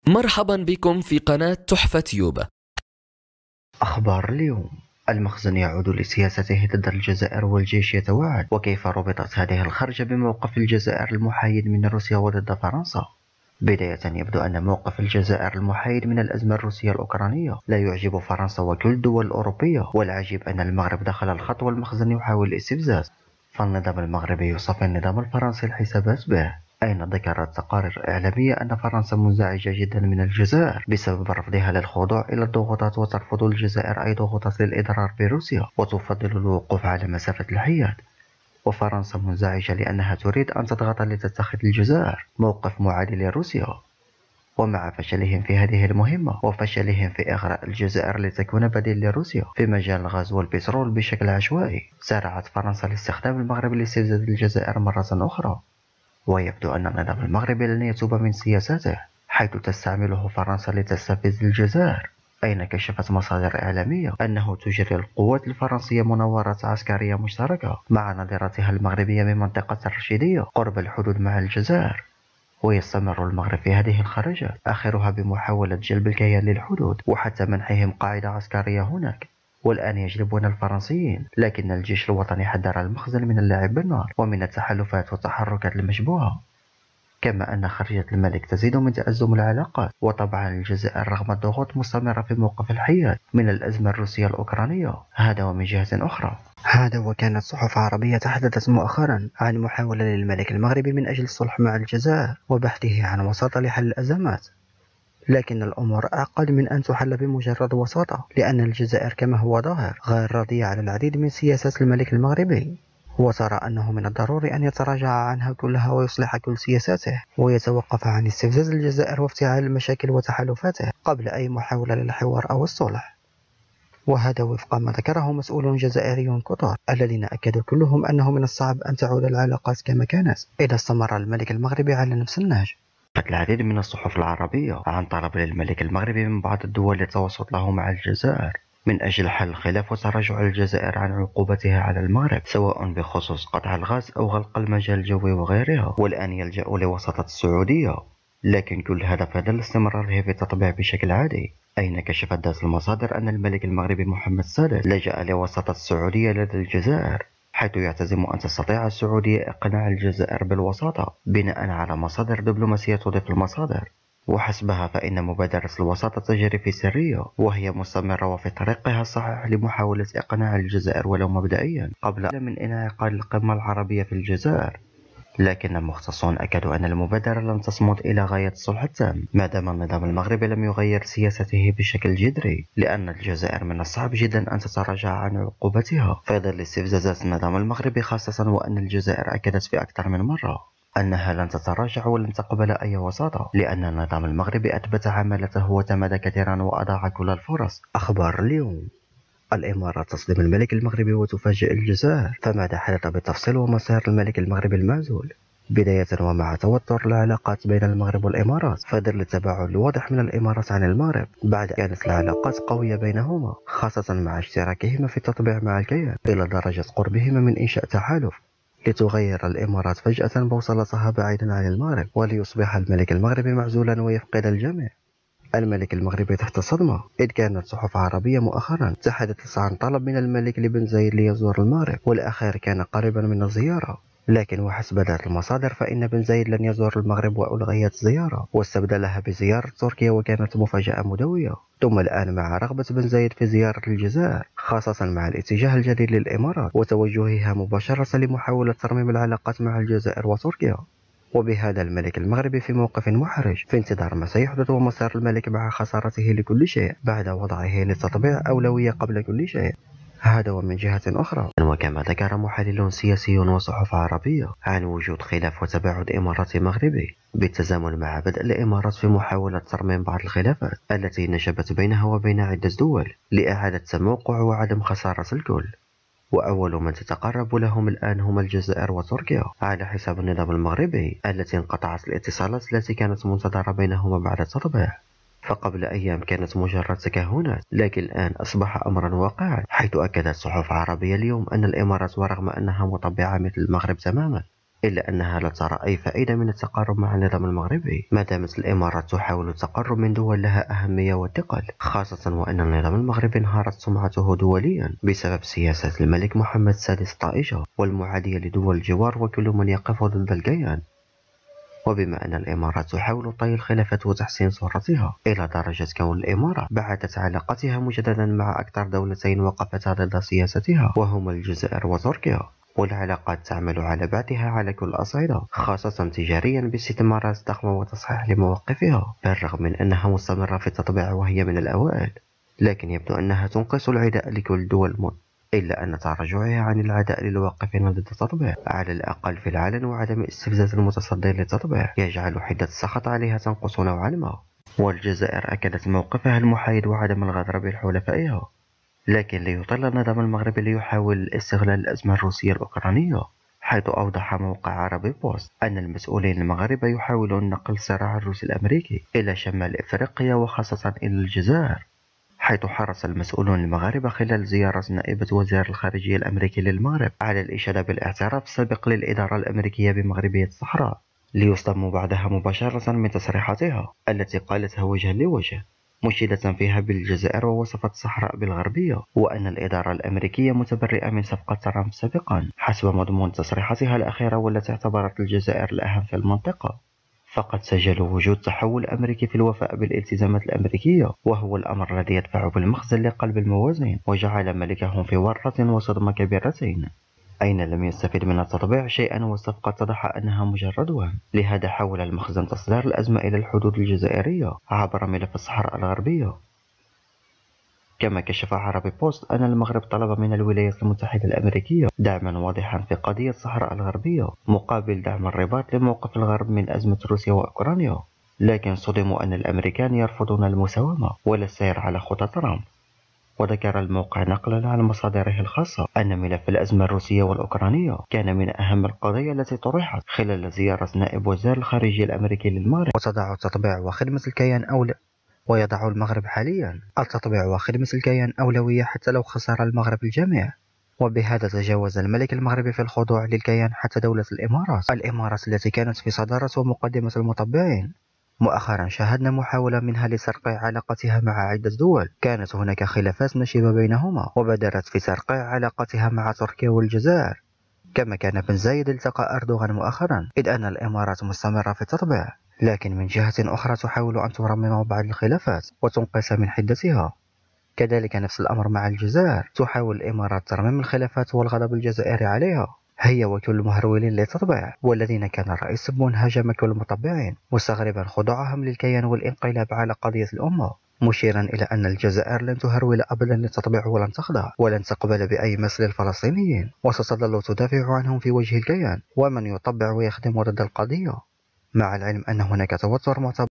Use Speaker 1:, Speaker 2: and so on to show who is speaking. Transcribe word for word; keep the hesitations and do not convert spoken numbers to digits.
Speaker 1: مرحبا بكم في قناة تحفة تيوب.
Speaker 2: أخبار اليوم: المخزن يعود لسياسته ضد الجزائر والجيش يتوعد، وكيف ربطت هذه الخرجة بموقف الجزائر المحايد من روسيا وضد فرنسا. بداية، يبدو أن موقف الجزائر المحايد من الأزمة الروسية الأوكرانية لا يعجب فرنسا وكل الدول الأوروبية، والعجيب أن المغرب دخل الخط والمخزن يحاول الاستفزاز، فالنظام المغربي يصفي النظام الفرنسي الحسابات به. أين ذكرت تقارير إعلامية أن فرنسا منزعجة جدا من الجزائر بسبب رفضها للخضوع إلى الضغوطات، وترفض الجزائر أي ضغوطات للإضرار بروسيا، وتفضل الوقوف على مسافة الحياد. وفرنسا منزعجة لأنها تريد أن تضغط لتتخذ الجزائر موقف معادي لروسيا. ومع فشلهم في هذه المهمة وفشلهم في إغراء الجزائر لتكون بديل لروسيا في مجال الغاز والبترول بشكل عشوائي، سارعت فرنسا لاستخدام المغرب لاستفزاز الجزائر مرة أخرى. ويبدو أن النظام المغربي لن يتوب من سياساته، حيث تستعمله فرنسا لتستفز الجزائر. أين كشفت مصادر إعلامية أنه تجري القوات الفرنسية مناورات عسكرية مشتركة مع نظيرتها المغربية من منطقة الرشيدية قرب الحدود مع الجزائر. ويستمر المغرب في هذه الخرجات، آخرها بمحاولة جلب الكيان للحدود وحتى منحهم قاعدة عسكرية هناك. والآن يجلبون الفرنسيين، لكن الجيش الوطني حذر المخزن من اللعب بالنار ومن التحالفات والتحركات المشبوهة. كما أن خرجة الملك تزيد من تأزم العلاقات، وطبعا الجزائر رغم الضغوط مستمرة في موقف الحياد من الأزمة الروسية الأوكرانية. هذا ومن جهة أخرى، هذا وكانت صحف عربية تحدثت مؤخرا عن محاولة للملك المغربي من أجل الصلح مع الجزائر وبحثه عن وساطة لحل الأزمات، لكن الأمور أعقد من أن تحل بمجرد وساطة، لأن الجزائر كما هو ظاهر غير راضية على العديد من سياسات الملك المغربي، وترى أنه من الضروري أن يتراجع عنها كلها ويصلح كل سياساته ويتوقف عن استفزاز الجزائر وافتعال المشاكل وتحالفاته قبل أي محاولة للحوار أو الصلح. وهذا وفق ما ذكره مسؤول جزائري كثر، الذين أكدوا كلهم أنه من الصعب أن تعود العلاقات كما كانت إذا استمر الملك المغربي على نفس النهج. العديد من الصحف العربية عن طلب للملك المغربي من بعض الدول للتوسط له مع الجزائر من أجل حل الخلاف وتراجع الجزائر عن عقوبتها على المغرب، سواء بخصوص قطع الغاز أو غلق المجال الجوي وغيرها. والآن يلجأ لوساطة السعودية، لكن كل هذا في ظل استمراره في التطبيع بشكل عادي. أين كشفت ذات المصادر أن الملك المغربي محمد السادس لجأ لوساطة السعودية لدى الجزائر، حيث يعتزم أن تستطيع السعودية إقناع الجزائر بالوساطة بناء على مصادر دبلوماسية تضيف المصادر. وحسبها فإن مبادرة الوساطة تجري في سرية، وهي مستمرة وفي طريقها الصحيح لمحاولة إقناع الجزائر ولو مبدئيا قبل من انعقاد القمة العربية في الجزائر. لكن المختصون أكدوا أن المبادرة لن تصمد إلى غاية الصلح التام ما دام النظام المغربي لم يغير سياسته بشكل جذري، لأن الجزائر من الصعب جدا أن تتراجع عن عقوبتها في ظل استفزازات النظام المغربي، خاصة وأن الجزائر أكدت في أكثر من مرة أنها لن تتراجع ولن تقبل أي وساطة، لأن النظام المغربي أثبت عمالته وتمادى كثيرا وأضاع كل الفرص. أخبار اليوم: الإمارات تصدم الملك المغربي وتفاجئ الجزائر، فماذا حدث بالتفصيل ومصير الملك المغربي المعزول؟ بداية، ومع توتر العلاقات بين المغرب والإمارات في ظل التباعد الواضح من الإمارات عن المغرب بعد كانت العلاقات قوية بينهما، خاصة مع اشتراكهما في التطبيع مع الكيان إلى درجة قربهما من إنشاء تحالف، لتغير الإمارات فجأة بوصلتها بعيدا عن المغرب وليصبح الملك المغربي معزولا ويفقد الجميع. الملك المغربي تحت صدمة، إذ كانت صحف عربية مؤخرا تحدثت عن طلب من الملك لبن زايد ليزور المغرب، والأخير كان قريبا من الزيارة، لكن وحسب ذات المصادر فإن بن زايد لن يزور المغرب وألغيت الزيارة واستبدلها بزيارة تركيا، وكانت مفاجأة مدوية. ثم الآن مع رغبة بن زايد في زيارة الجزائر، خاصة مع الاتجاه الجديد للإمارات وتوجهها مباشرة لمحاولة ترميم العلاقات مع الجزائر وتركيا، وبهذا الملك المغربي في موقف محرج في انتظار ما سيحدث ومصير الملك مع خسارته لكل شيء بعد وضعه للتطبيع أولوية قبل كل شيء. هذا ومن جهة أخرى، وكما ذكر محلل سياسي وصحف عربية عن وجود خلاف وتباعد إماراتي مغربي بالتزامن مع بدء الإمارات في محاولة ترميم بعض الخلافات التي نشبت بينها وبين عدة دول لإعادة تموقع وعدم خسارة الكل. وأول من تتقرب لهم الآن هما الجزائر وتركيا على حساب النظام المغربي التي انقطعت الاتصالات التي كانت منتظرة بينهما بعد التطبيع. فقبل أيام كانت مجرد تكهنات، لكن الآن أصبح أمرا واقعا، حيث أكدت صحف عربية اليوم أن الإمارات ورغم أنها مطبعة مثل المغرب تماما إلا أنها لا ترى أي فائدة من التقارب مع النظام المغربي ما دامت الإمارات تحاول التقرب من دول لها أهمية وثقل، خاصة وأن النظام المغربي انهارت سمعته دوليا بسبب سياسات الملك محمد السادس الطائشة والمعادية لدول الجوار وكل من يقف ضد الكيان. وبما أن الإمارات تحاول طي الخلافات وتحسين صورتها إلى درجة كون الإمارات بعدت علاقتها مجددا مع أكثر دولتين وقفتا ضد سياستها وهما الجزائر وتركيا، والعلاقات تعمل على بعضها على كل الأصعدة خاصة تجاريا باستثمارات ضخمة وتصحيح لمواقفها، بالرغم من أنها مستمرة في التطبيع وهي من الأوائل، لكن يبدو أنها تنقص العداء لكل الدول المت. إلا أن تراجعها عن العداء للواقفين ضد التطبيع على الأقل في العلن وعدم استفزاز المتصدين للتطبيع يجعل حدة السخط عليها تنقص نوعا ما. والجزائر أكدت موقفها المحايد وعدم الغدر بحلفائها، لكن ليطل النظام المغربي ليحاول استغلال الأزمة الروسية الأوكرانية، حيث أوضح موقع عربي بوست أن المسؤولين المغاربة يحاولون نقل الصراع الروسي الأمريكي إلى شمال إفريقيا وخاصة إلى الجزائر، حيث حرص المسؤولون المغاربة خلال زيارة نائبة وزير الخارجية الأمريكي للمغرب على الإشادة بالاعتراف السابق للإدارة الأمريكية بمغربية الصحراء، ليصدم بعدها مباشرة من تصريحاتها التي قالتها وجها لوجه، مشيدة فيها بالجزائر ووصفت الصحراء بالغربية وأن الإدارة الأمريكية متبرئة من صفقة ترامب سابقا حسب مضمون تصريحاتها الأخيرة والتي اعتبرت الجزائر الأهم في المنطقة. فقد سجلوا وجود تحول أمريكي في الوفاء بالالتزامات الأمريكية، وهو الأمر الذي يدفع بالمخزن لقلب الموازين وجعل ملكهم في ورطة وصدمة كبيرتين، أين لم يستفد من التطبيع شيئا والصفقة اتضح أنها مجرد وهم. لهذا حاول المخزن تصدير الأزمة إلى الحدود الجزائرية عبر ملف الصحراء الغربية. كما كشف عربي بوست أن المغرب طلب من الولايات المتحدة الأمريكية دعما واضحا في قضية الصحراء الغربية مقابل دعم الرباط لموقف الغرب من أزمة روسيا وأوكرانيا، لكن صدموا أن الأمريكان يرفضون المساومة ولا السير على خطى ترامب. وذكر الموقع نقلا عن مصادره الخاصة أن ملف الأزمة الروسية والأوكرانية كان من أهم القضايا التي طرحت خلال زيارة نائب وزير الخارجية الأمريكي للمغرب، وتضع التطبيع وخدمة الكيان أولى ويضع المغرب حاليا التطبيع وخدمة الكيان أولوية حتى لو خسر المغرب الجميع. وبهذا تجاوز الملك المغربي في الخضوع للكيان حتى دولة الإمارات الإمارات التي كانت في صدارة ومقدمة المطبعين. مؤخرا شاهدنا محاولة منها لترقيع علاقتها مع عدة دول كانت هناك خلافات نشبة بينهما، وبادرت في ترقيع علاقتها مع تركيا والجزائر، كما كان بن زايد التقى أردوغان مؤخرا، إذ أن الإمارات مستمرة في التطبيع، لكن من جهة أخرى تحاول أن ترمم بعض الخلافات وتنقص من حدتها. كذلك نفس الأمر مع الجزائر، تحاول الإمارات ترميم الخلافات والغضب الجزائري عليها هي وكل المهرولين للتطبيع، والذين كان الرئيس تبون هاجم كل المطبعين مستغربا خضوعهم للكيان والانقلاب على قضية الأمة، مشيرا إلى أن الجزائر لن تهرول أبدا للتطبيع ولن تخضع ولن تقبل بأي مس للفلسطينيين، وستظل تدافع عنهم في وجه الكيان ومن يطبع ويخدم ضد القضية، مع العلم أن هناك توتر معتبر